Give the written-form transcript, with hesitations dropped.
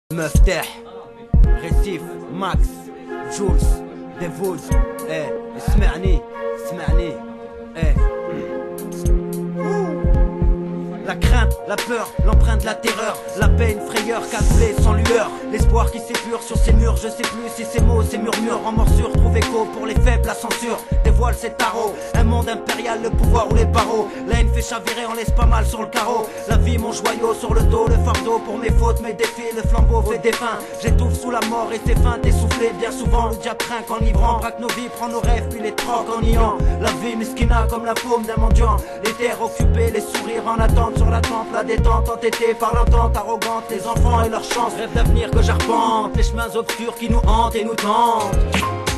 مفتاح ريسيف ماكس جولز ديفوز اسمعني La crainte, la peur, l'empreinte de la terreur, la peine, frayeur, cassée sans lueur, l'espoir qui s'épure sur ces murs, je sais plus si ces mots, ces murmures en morsure trouvent écho pour les faibles, la censure dévoile ses tarots, un monde impérial, le pouvoir ou les barreaux, la haine fait chavirer, on laisse pas mal sur le carreau, la vie mon joyau sur le dos, le fardeau pour mes fautes, mes défis, le flambeau fait des fins, j'étouffe sous la mort et c'est fin, essoufflé, bien souvent le diable trinque en livrant, braque nos vies, prend nos rêves puis les troque en niant, la vie mesquina comme la paume d'un mendiant, les terres occupées, les sourires en attente, sur la tempe, la détente entêtée par l'entente arrogante, les enfants et leur chance, rêve d'avenir que j'arpente, les chemins obscurs qui nous hantent et nous tentent.